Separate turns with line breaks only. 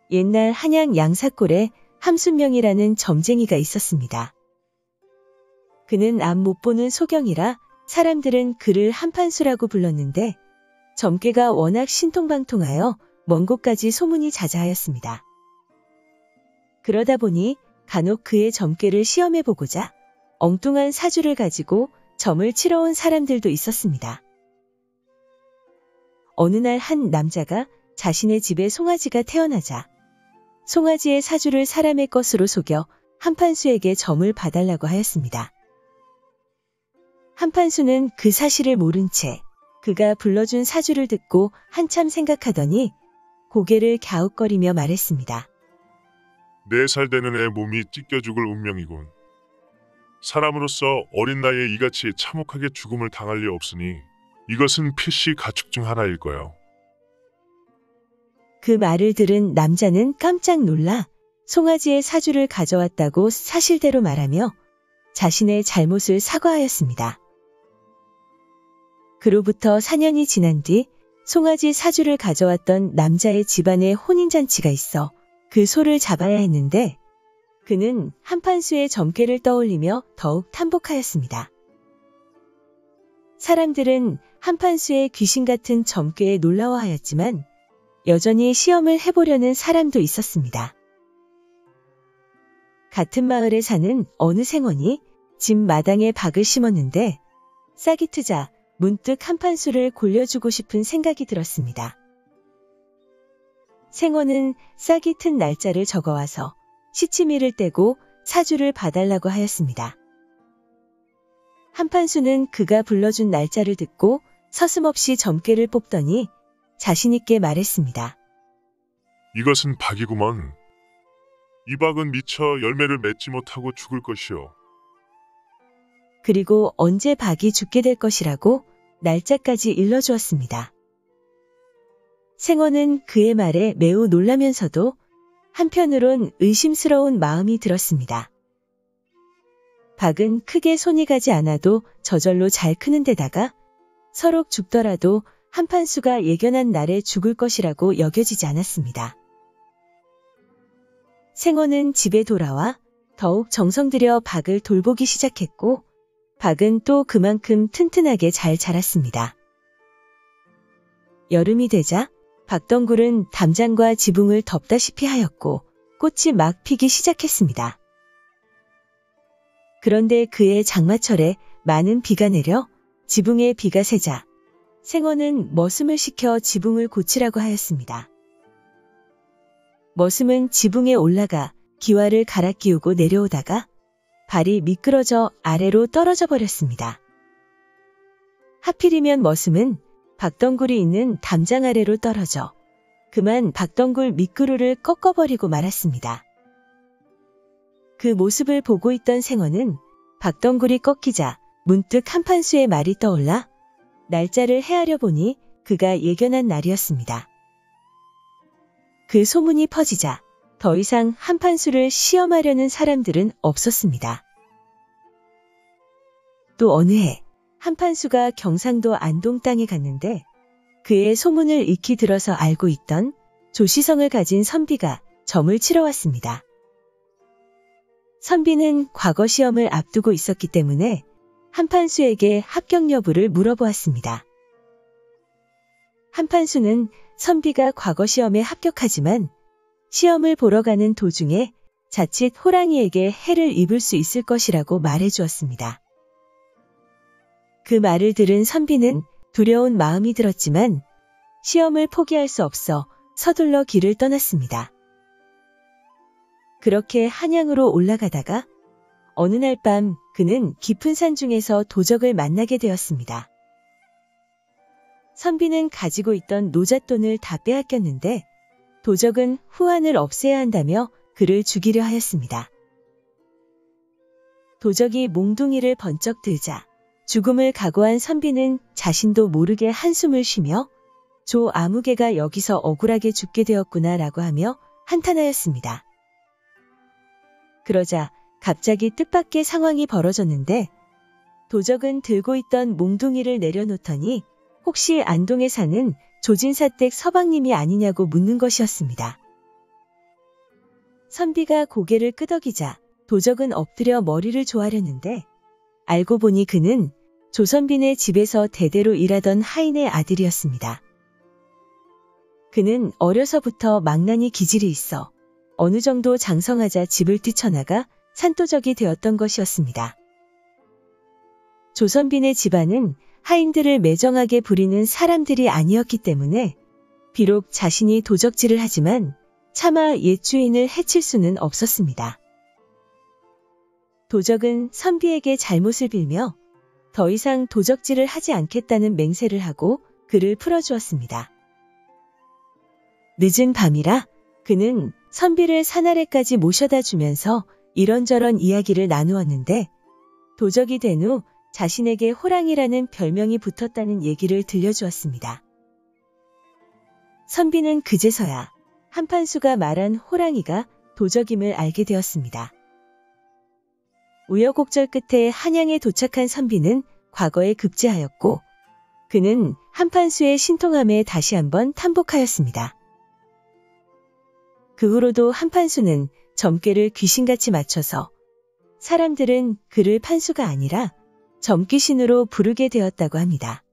옛날 한양 양사골에 함순명이라는 점쟁이가 있었습니다. 그는 앞 못 보는 소경이라 사람들은 그를 한판수라고 불렀는데 점괘가 워낙 신통방통하여 먼 곳까지 소문이 자자하였습니다. 그러다 보니 간혹 그의 점괘를 시험해보고자 엉뚱한 사주를 가지고 점을 치러 온 사람들도 있었습니다. 어느 날 한 남자가 자신의 집에 송아지가 태어나자 송아지의 사주를 사람의 것으로 속여 한판수에게 점을 봐달라고 하였습니다. 한판수는 그 사실을 모른 채 그가 불러준 사주를 듣고 한참 생각하더니 고개를 갸웃거리며 말했습니다.
4살 되는 애 몸이 찢겨 죽을 운명이군. 사람으로서 어린 나이에 이같이 참혹하게 죽음을 당할 리 없으니 이것은 필시 가축 중 하나일 거요.
그 말을 들은 남자는 깜짝 놀라 송아지의 사주를 가져왔다고 사실대로 말하며 자신의 잘못을 사과하였습니다. 그로부터 4년이 지난 뒤 송아지 사주를 가져왔던 남자의 집안에 혼인잔치가 있어 그 소를 잡아야 했는데 그는 한판수의 점괘를 떠올리며 더욱 탐복하였습니다. 사람들은 한판수의 귀신 같은 점괘에 놀라워하였지만 여전히 시험을 해보려는 사람도 있었습니다. 같은 마을에 사는 어느 생원이 집 마당에 박을 심었는데 싹이 트자 문득 한판수를 골려주고 싶은 생각이 들었습니다. 생원은 싹이 튼 날짜를 적어와서 시치미를 떼고 사주를 봐달라고 하였습니다. 한판수는 그가 불러준 날짜를 듣고 서슴없이 점괘를 뽑더니 자신있게 말했습니다.
이것은 박이구먼. 이 박은 미처 열매를 맺지 못하고 죽을 것이오.
그리고 언제 박이 죽게 될 것이라고 날짜까지 일러주었습니다. 생원은 그의 말에 매우 놀라면서도 한편으론 의심스러운 마음이 들었습니다. 박은 크게 손이 가지 않아도 저절로 잘 크는 데다가 서로 죽더라도 한판수가 예견한 날에 죽을 것이라고 여겨지지 않았습니다. 생원은 집에 돌아와 더욱 정성 들여 박을 돌보기 시작했고 박은 또 그만큼 튼튼하게 잘 자랐습니다. 여름이 되자 박덩굴은 담장과 지붕을 덮다시피 하였고 꽃이 막 피기 시작했습니다. 그런데 그해 장마철에 많은 비가 내려 지붕에 비가 새자 생원은 머슴을 시켜 지붕을 고치라고 하였습니다. 머슴은 지붕에 올라가 기와를 갈아 끼우고 내려오다가 발이 미끄러져 아래로 떨어져 버렸습니다. 하필이면 머슴은 박덩굴이 있는 담장 아래로 떨어져 그만 박덩굴 밑그루를 꺾어버리고 말았습니다. 그 모습을 보고 있던 생원은 박덩굴이 꺾이자 문득 한판수의 말이 떠올라 날짜를 헤아려 보니 그가 예견한 날이었습니다. 그 소문이 퍼지자 더 이상 한판수를 시험하려는 사람들은 없었습니다. 또 어느 해 한판수가 경상도 안동 땅에 갔는데 그의 소문을 익히 들어서 알고 있던 조시성을 가진 선비가 점을 치러 왔습니다. 선비는 과거 시험을 앞두고 있었기 때문에 한판수에게 합격 여부를 물어보았습니다. 한판수는 선비가 과거 시험에 합격하지만 시험을 보러 가는 도중에 자칫 호랑이에게 해를 입을 수 있을 것이라고 말해주었습니다. 그 말을 들은 선비는 두려운 마음이 들었지만 시험을 포기할 수 없어 서둘러 길을 떠났습니다. 그렇게 한양으로 올라가다가 어느 날 밤 그는 깊은 산 중에서 도적을 만나게 되었습니다. 선비는 가지고 있던 노잣돈을 다 빼앗겼는데 도적은 후환을 없애야 한다며 그를 죽이려 하였습니다. 도적이 몽둥이를 번쩍 들자 죽음을 각오한 선비는 자신도 모르게 한숨을 쉬며 조 아무개가 여기서 억울하게 죽게 되었구나 라고 하며 한탄하였습니다. 그러자 갑자기 뜻밖의 상황이 벌어졌는데 도적은 들고 있던 몽둥이를 내려놓더니 혹시 안동에 사는 조진사댁 서방님이 아니냐고 묻는 것이었습니다. 선비가 고개를 끄덕이자 도적은 엎드려 머리를 조아렸는데 알고 보니 그는 조선빈의 집에서 대대로 일하던 하인의 아들이었습니다. 그는 어려서부터 망나니 기질이 있어 어느 정도 장성하자 집을 뛰쳐나가 산도적이 되었던 것이었습니다. 조선빈의 집안은 하인들을 매정하게 부리는 사람들이 아니었기 때문에 비록 자신이 도적질을 하지만 차마 옛 주인을 해칠 수는 없었습니다. 도적은 선비에게 잘못을 빌며 더 이상 도적질을 하지 않겠다는 맹세를 하고 그를 풀어주었습니다. 늦은 밤이라 그는 선비를 산 아래까지 모셔다 주면서 이런저런 이야기를 나누었는데 도적이 된 후 자신에게 호랑이라는 별명이 붙었다는 얘기를 들려주었습니다. 선비는 그제서야 한판수가 말한 호랑이가 도적임을 알게 되었습니다. 우여곡절 끝에 한양에 도착한 선비는 과거에 급제하였고 그는 한판수의 신통함에 다시 한번 탐복하였습니다. 그 후로도 한판수는 점괘를 귀신같이 맞춰서 사람들은 그를 판수가 아니라 점귀신으로 부르게 되었다고 합니다.